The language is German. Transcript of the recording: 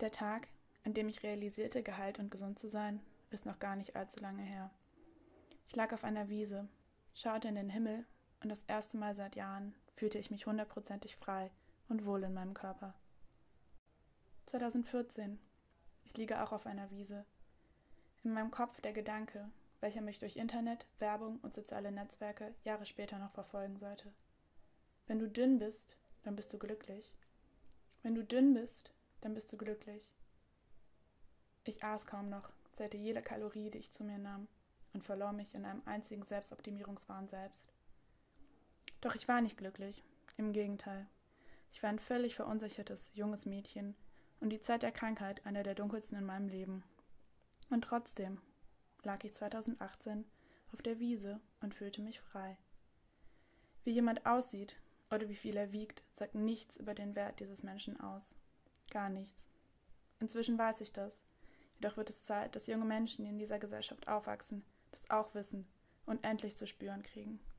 Der Tag, an dem ich realisierte, geheilt und gesund zu sein, ist noch gar nicht allzu lange her. Ich lag auf einer Wiese, schaute in den Himmel und das erste Mal seit Jahren fühlte ich mich 100%ig frei und wohl in meinem Körper. 2014. Ich liege auch auf einer Wiese. In meinem Kopf der Gedanke, welcher mich durch Internet, Werbung und soziale Netzwerke Jahre später noch verfolgen sollte. Wenn du dünn bist, dann bist du glücklich. Wenn du dünn bist, dann bist du glücklich. Ich aß kaum noch, zählte jede Kalorie, die ich zu mir nahm, und verlor mich in einem einzigen Selbstoptimierungswahn selbst. Doch ich war nicht glücklich, im Gegenteil. Ich war ein völlig verunsichertes, junges Mädchen und die Zeit der Krankheit eine der dunkelsten in meinem Leben. Und trotzdem lag ich 2018 auf der Wiese und fühlte mich frei. Wie jemand aussieht oder wie viel er wiegt, sagt nichts über den Wert dieses Menschen aus. Gar nichts. Inzwischen weiß ich das. Jedoch wird es Zeit, dass junge Menschen, die in dieser Gesellschaft aufwachsen, das auch wissen und endlich zu spüren kriegen.